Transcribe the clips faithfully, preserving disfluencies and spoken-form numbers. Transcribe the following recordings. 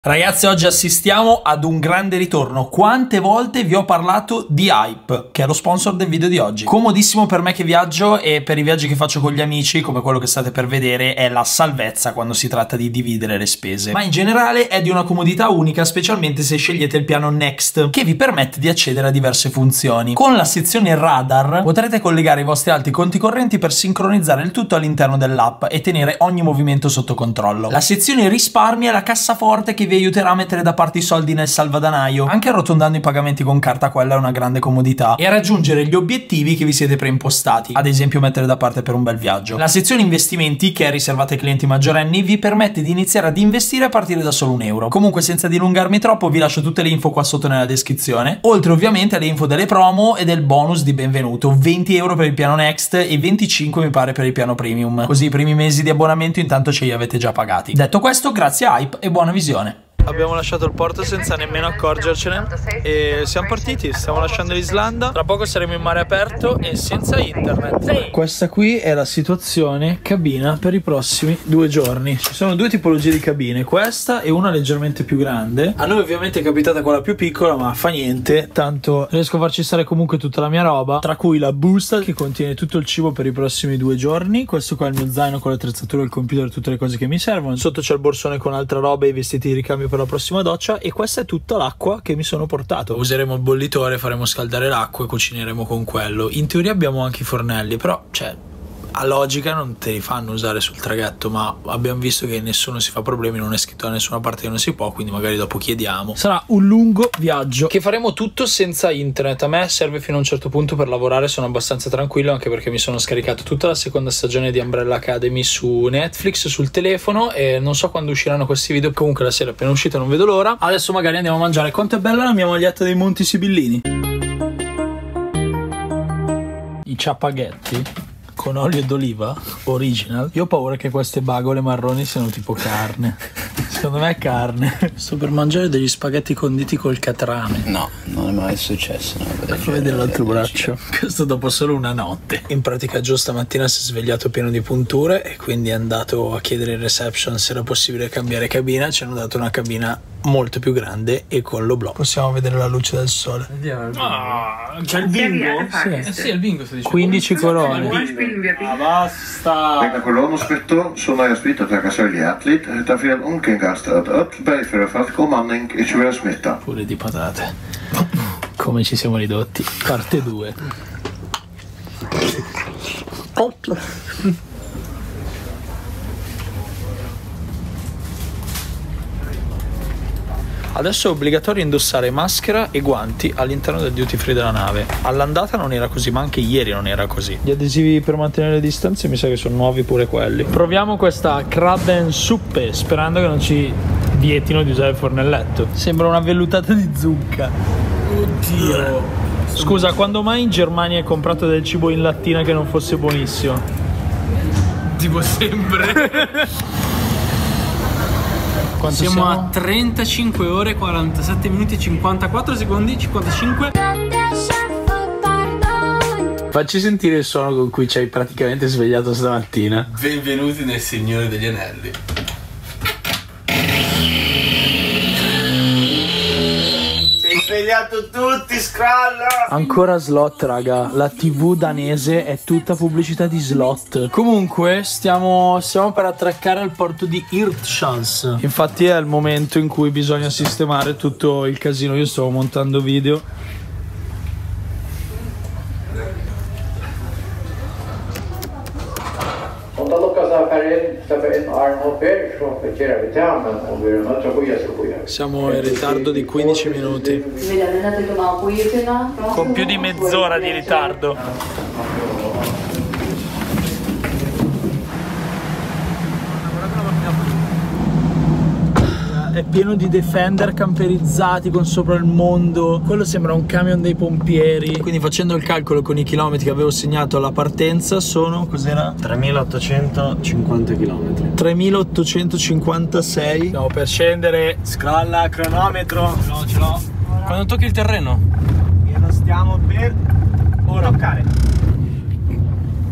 Ragazzi, oggi assistiamo ad un grande ritorno. Quante volte vi ho parlato di Hype, che è lo sponsor del video di oggi. Comodissimo per me che viaggio e per i viaggi che faccio con gli amici, come quello che state per vedere, è la salvezza quando si tratta di dividere le spese. Ma in generale è di una comodità unica, specialmente se scegliete il piano Next, che vi permette di accedere a diverse funzioni. Con la sezione Radar potrete collegare i vostri alti conti correnti per sincronizzare il tutto all'interno dell'app e tenere ogni movimento sotto controllo. La sezione Risparmi è la cassaforte che vi aiuterà a mettere da parte i soldi nel salvadanaio, anche arrotondando i pagamenti con carta. Quella è una grande comodità, e a raggiungere gli obiettivi che vi siete preimpostati, ad esempio mettere da parte per un bel viaggio. La sezione investimenti, che è riservata ai clienti maggiorenni, vi permette di iniziare ad investire a partire da solo un euro. Comunque, senza dilungarmi troppo, vi lascio tutte le info qua sotto nella descrizione, oltre ovviamente alle info delle promo e del bonus di benvenuto: venti euro per il piano Next e venticinque mi pare per il piano Premium, così i primi mesi di abbonamento intanto ce li avete già pagati. Detto questo, grazie a Hype e buona visione. Abbiamo lasciato il porto senza nemmeno accorgercene e siamo partiti, stiamo lasciando l'Islanda. Tra poco saremo in mare aperto e senza internet. Sì. Questa qui è la situazione cabina per i prossimi due giorni. Ci sono due tipologie di cabine, questa e una leggermente più grande. A noi ovviamente è capitata quella più piccola, ma fa niente, tanto riesco a farci stare comunque tutta la mia roba, tra cui la busta che contiene tutto il cibo per i prossimi due giorni. Questo qua è il mio zaino con l'attrezzatura, il computer e tutte le cose che mi servono. Sotto c'è il borsone con altra roba e i vestiti di ricambio per la prossima doccia, e questa è tutta l'acqua che mi sono portato. Useremo il bollitore, faremo scaldare l'acqua e cucineremo con quello. In teoria abbiamo anche i fornelli, però cioè a logica non te li fanno usare sul traghetto, ma abbiamo visto che nessuno si fa problemi, non è scritto da nessuna parte che non si può, quindi magari dopo chiediamo. Sarà un lungo viaggio che faremo tutto senza internet. A me serve fino a un certo punto per lavorare, sono abbastanza tranquillo, anche perché mi sono scaricato tutta la seconda stagione di Umbrella Academy su Netflix sul telefono e non so quando usciranno questi video. Comunque la sera appena uscita non vedo l'ora. Adesso magari andiamo a mangiare. Quanto è bella la mia maglietta dei Monti Sibillini, i ciapaghetti con olio d'oliva original. Io ho paura che queste bagole marroni siano tipo carne. Secondo me è carne. Sto per mangiare degli spaghetti conditi col catrame. No, non è mai successo. Faccio vedere l'altro braccio. Questo dopo solo una notte. In pratica Gio stamattina si è svegliato pieno di punture e quindi è andato a chiedere in reception se era possibile cambiare cabina. Ci hanno dato una cabina molto più grande e con l'oblò possiamo vedere la luce del sole. Ah, c'è il bingo? Sì, eh sì, il bingo sto dicendo. quindici corone. Ah, basta. Med coronaspytto så när jag smittat trakasserier hjärtligt utan fel omkringkast att upp bergföra för att kommanning e ci smitta. Pure di patate. Come ci siamo ridotti. Parte due. Adesso è obbligatorio indossare maschera e guanti all'interno del duty free della nave. All'andata non era così, ma anche ieri non era così. Gli adesivi per mantenere le distanze mi sa che sono nuovi pure quelli. Proviamo questa crab and soupe, sperando che non ci vietino di usare il fornelletto. Sembra una vellutata di zucca. Oddio. Scusa, quando mai in Germania hai comprato del cibo in lattina che non fosse buonissimo? Tipo sempre. Quanto siamo, siamo a trentacinque ore, quarantasette minuti, cinquantaquattro secondi, cinquantacinque. Facci sentire il suono con cui ci hai praticamente svegliato stamattina. Benvenuti nel Signore degli Anelli. Svegliato tutti, scralla! Ancora slot, raga. La tivù danese è tutta pubblicità di slot. Comunque stiamo, stiamo per attraccare al porto di Hirtshals. Infatti è il momento in cui bisogna sistemare tutto il casino. Io stavo montando video. Siamo in ritardo di quindici minuti. Con più di mezz'ora di ritardo. È pieno di Defender camperizzati con sopra il mondo. Quello sembra un camion dei pompieri. Quindi facendo il calcolo con i chilometri che avevo segnato alla partenza sono, cos'era? tremilaottocentocinquanta chilometri. tremilaottocentocinquantasei. Stiamo per scendere. Scrolla cronometro. Ce l'ho, ce l'ho. Quando tocchi il terreno? E lo stiamo per toccare.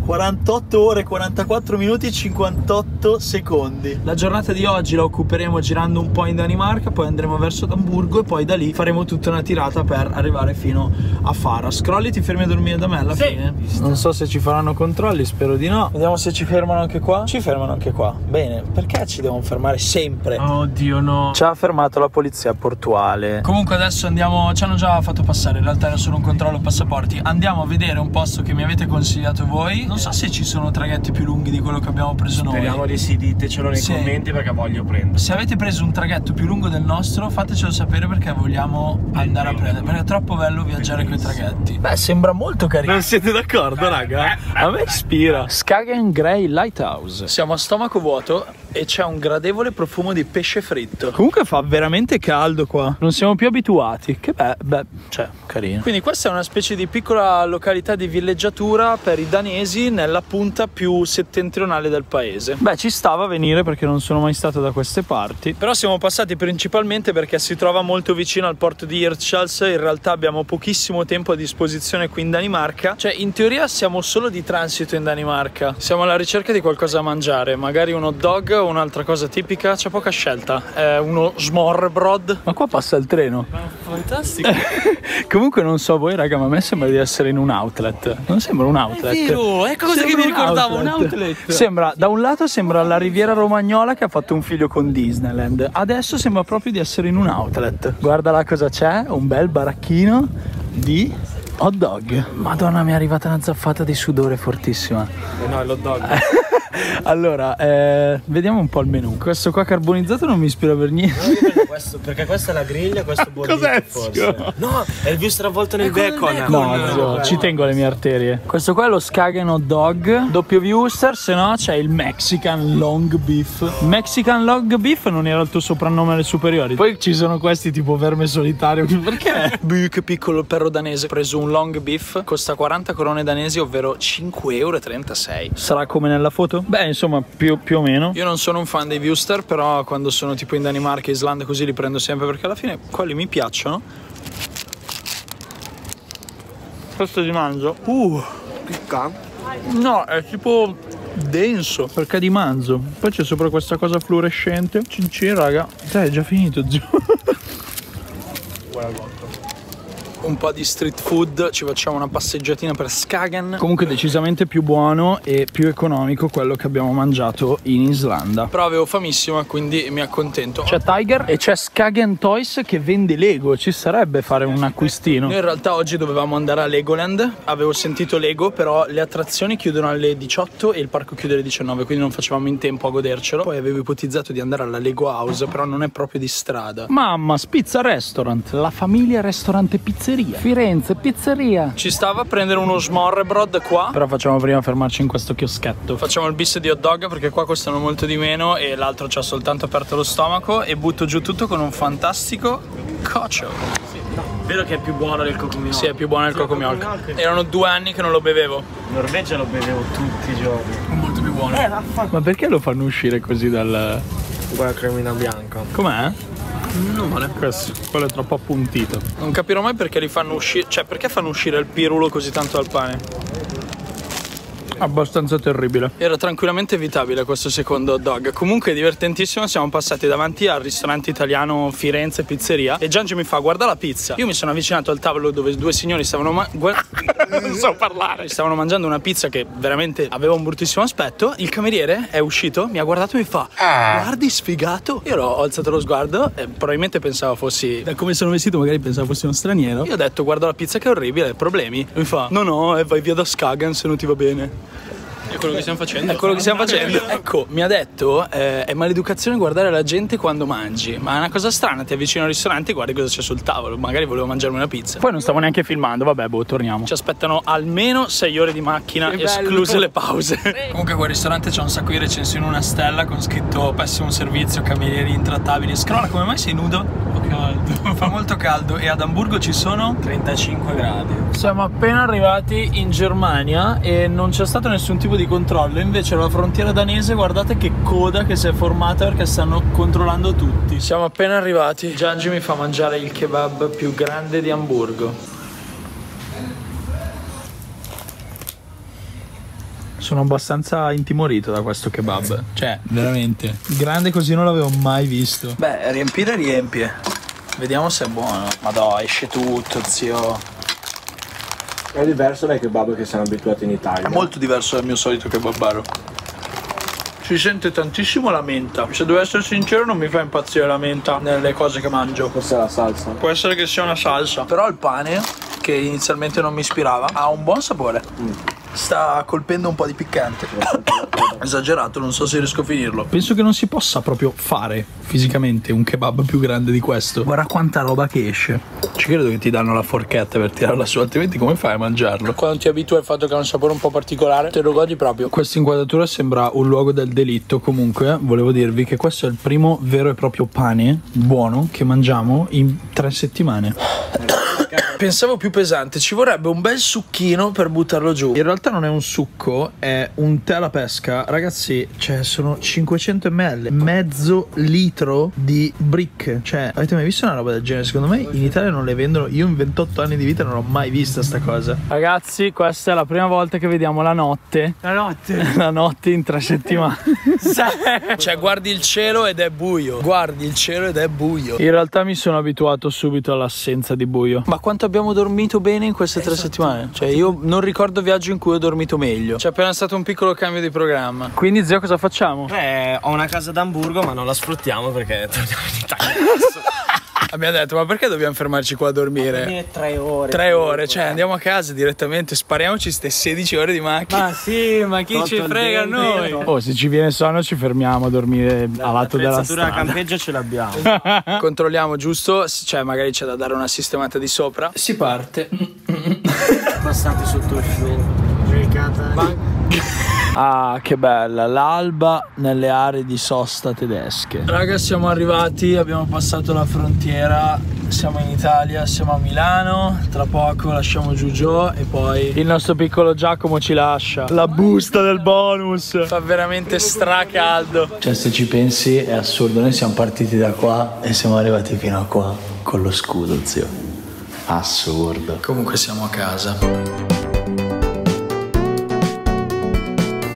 quarantotto ore, quarantaquattro minuti e cinquantotto secondi. La giornata di oggi la occuperemo girando un po' in Danimarca, poi andremo verso Amburgo e poi da lì faremo tutta una tirata per arrivare fino a Fara. Scrolli, ti fermi a dormire da me alla sì. fine? Non so se ci faranno controlli, spero di no. Vediamo se ci fermano anche qua. Ci fermano anche qua. Bene, perché ci devono fermare sempre? Oddio no. Ci ha fermato la polizia portuale. Comunque adesso andiamo, ci hanno già fatto passare, in realtà era solo un controllo passaporti. Andiamo a vedere un posto che mi avete consigliato voi. Non so se ci sono traghetti più lunghi di quello che abbiamo preso noi. Speriamo di sì, ditecelo nei sì. commenti perché voglio prendere. Se avete preso un traghetto più lungo del nostro, fatecelo sapere perché vogliamo andare a prendere, perché è troppo bello viaggiare con i traghetti. Beh, sembra molto carino. Non siete d'accordo, raga? A me ispira. Skagen Grey Lighthouse. Siamo a stomaco vuoto e c'è un gradevole profumo di pesce fritto. Comunque fa veramente caldo qua. Non siamo più abituati. Che beh, beh, cioè, carino. Quindi questa è una specie di piccola località di villeggiatura per i danesi nella punta più settentrionale del paese. Beh, ci stava a venire perché non sono mai stato da queste parti. Però siamo passati principalmente perché si trova molto vicino al porto di Hirtshals. In realtà abbiamo pochissimo tempo a disposizione qui in Danimarca. Cioè, in teoria siamo solo di transito in Danimarca. Siamo alla ricerca di qualcosa da mangiare, magari un hot dog o un'altra cosa tipica. C'è poca scelta. È uno smørrebrød. Ma qua passa il treno. Fantastico. Comunque non so voi raga, ma a me sembra di essere in un outlet. Non sembra un outlet. È vero, è cosa che mi ricordavo, un outlet. Sembra, da un lato sembra la Riviera Romagnola che ha fatto un figlio con Disneyland. Adesso sembra proprio di essere in un outlet. Guarda là cosa c'è, un bel baracchino di hot dog. Madonna, mi è arrivata una zaffata di sudore fortissima. Eh no, è l'hot dog. Allora, eh, vediamo un po' il menù. Questo qua carbonizzato non mi ispira per niente. No, io prendo questo, perché questa è la griglia, questo bollito. Cos'è? Forse. No, è il visto avvolto nel bacon. bacon. No, no, zio, no, ci tengo alle mie arterie. Questo qua è lo Skagen hot dog, doppio Worcester, se no c'è il Mexican long beef. Mexican long beef non era il tuo soprannome alle superiori. Poi ci sono questi tipo verme solitario. Perché? Buh, che piccolo il perro danese. Ho preso un long beef, costa quaranta corone danesi, ovvero cinque e trentasei euro. Sarà come nella foto? Beh, insomma, più, più o meno. Io non sono un fan dei Worcester, però quando sono tipo in Danimarca e Islanda così li prendo sempre perché alla fine quelli mi piacciono. Questo di manzo. Uh, Picca? No, è tipo denso perché è di manzo. Poi c'è sopra questa cosa fluorescente. Cin cin, raga. Dai, è già finito, zio. Guarda. Un po' di street food, ci facciamo una passeggiatina per Skagen. Comunque decisamente più buono e più economico quello che abbiamo mangiato in Islanda. Però avevo famissima, quindi mi accontento. C'è Tiger e c'è Skagen Toys che vende Lego. Ci sarebbe fare un acquistino. Noi in realtà oggi dovevamo andare a Legoland. Avevo sentito Lego, però le attrazioni chiudono alle diciotto e il parco chiude alle diciannove, quindi non facevamo in tempo a godercelo. Poi avevo ipotizzato di andare alla Lego House, però non è proprio di strada. Mamma, Spizza Restaurant, la famiglia ristorante pizzeria. Firenze, pizzeria. Ci stava a prendere uno smørrebrød qua, però facciamo prima fermarci in questo chioschetto. Facciamo il bis di hot dog perché qua costano molto di meno e l'altro ci ha soltanto aperto lo stomaco. E butto giù tutto con un fantastico cocio. Sì, no, vedo che è più buono del cocomilk. Sì, è più buono del sì, cocomilk. Erano due anni che non lo bevevo. In Norvegia lo bevevo tutti i giorni. Molto più buono. Eh, vaffanculo. Ma perché lo fanno uscire così dal... Quella cremina bianca. Com'è? Non male. Questo, quello è troppo appuntito. Non capirò mai perché li fanno uscire. Cioè, perché fanno uscire il pirulo così tanto dal pane? Abbastanza terribile. Era tranquillamente evitabile questo secondo hot dog. Comunque divertentissimo. Siamo passati davanti al ristorante italiano Firenze Pizzeria e Giangi mi fa: guarda la pizza. Io mi sono avvicinato al tavolo dove due signori stavano ma non so parlare. Stavano mangiando una pizza che veramente aveva un bruttissimo aspetto. Il cameriere è uscito, mi ha guardato e mi fa: guardi sfigato. Io ho alzato lo sguardo e probabilmente pensavo fossi, da come sono vestito magari pensavo fossi uno straniero. Io ho detto: guarda la pizza che è orribile, problemi? E mi fa: no no, e vai via da Skagen se non ti va bene. È quello che stiamo facendo. È quello che stiamo facendo. Ecco, mi ha detto eh, è maleducazione guardare la gente quando mangi. Ma è una cosa strana, ti avvicini al ristorante e guardi cosa c'è sul tavolo. Magari volevo mangiarmi una pizza. Poi non stavo neanche filmando, vabbè, boh, torniamo. Ci aspettano almeno sei ore di macchina, che escluse bello. Le pause. Comunque quel ristorante c'è un sacco di recensioni, una stella con scritto pessimo servizio, camerieri intrattabili. Scrolla, come mai sei nudo? Fa caldo. Fa molto caldo. E ad Amburgo ci sono trentacinque gradi. Siamo appena arrivati in Germania e non c'è stato nessun tipo di controllo. Invece alla frontiera danese guardate che coda che si è formata perché stanno controllando tutti. Siamo appena arrivati. Giangi mi fa mangiare il kebab più grande di Amburgo. Sono abbastanza intimorito da questo kebab. Cioè, veramente. Grande così non l'avevo mai visto. Beh, riempire riempie. Vediamo se è buono. Madò, esce tutto, zio. È diverso dai kebab che siamo abituati in Italia. È molto diverso dal mio solito kebabaro. Si sente tantissimo la menta. Se devo essere sincero, non mi fa impazzire la menta nelle cose che mangio. Forse è la salsa. Può essere che sia una salsa. Però il pane, che inizialmente non mi ispirava, ha un buon sapore. Mm. Sta colpendo un po' di piccante. Esagerato, non so se riesco a finirlo. Penso che non si possa proprio fare fisicamente un kebab più grande di questo. Guarda quanta roba che esce. Ci credo che ti danno la forchetta per tirarla su, altrimenti come fai a mangiarlo? Quando ti abitui al fatto che ha un sapore un po' particolare, te lo godi proprio. Questa inquadratura sembra un luogo del delitto. Comunque volevo dirvi che questo è il primo vero e proprio pane buono che mangiamo in tre settimane. Pensavo più pesante, ci vorrebbe un bel succhino per buttarlo giù. In realtà non è un succo, è un tè alla pesca. Ragazzi, cioè sono cinquecento millilitri, mezzo litro di brick. Cioè, avete mai visto una roba del genere? Secondo me in Italia non le vendono. Io in ventotto anni di vita non ho mai vista sta cosa. Ragazzi, questa è la prima volta che vediamo la notte. La notte? La notte in tre settimane. Cioè, guardi il cielo ed è buio. Guardi il cielo ed è buio. In realtà mi sono abituato subito all'assenza di buio. Ma quanto abbiamo dormito bene in queste tre settimane? Cioè, io non ricordo viaggio in cui ho dormito meglio. C'è appena stato un piccolo cambio di programma. Quindi, zio, cosa facciamo? Beh, ho una casa ad Amburgo, ma non la sfruttiamo perché torniamo in Italia. Abbiamo detto, ma perché dobbiamo fermarci qua a dormire? Tre ore. Tre ore, cioè andiamo a casa direttamente, spariamoci ste sedici ore di macchina. Ma sì, ma chi ci frega a noi? Oh, se ci viene sonno ci fermiamo a dormire a lato della strada. La campeggio ce l'abbiamo. Controlliamo giusto, cioè magari c'è da dare una sistemata di sopra. Si parte. Passati sotto il fiume. Ah, che bella, l'alba nelle aree di sosta tedesche. Raga, siamo arrivati, abbiamo passato la frontiera, siamo in Italia, siamo a Milano. Tra poco lasciamo giù Gio e poi il nostro piccolo Giacomo ci lascia. La busta del bonus. Fa veramente stracaldo. Cioè, se ci pensi è assurdo, noi siamo partiti da qua e siamo arrivati fino a qua con lo scudo, zio. Assurdo. Comunque siamo a casa.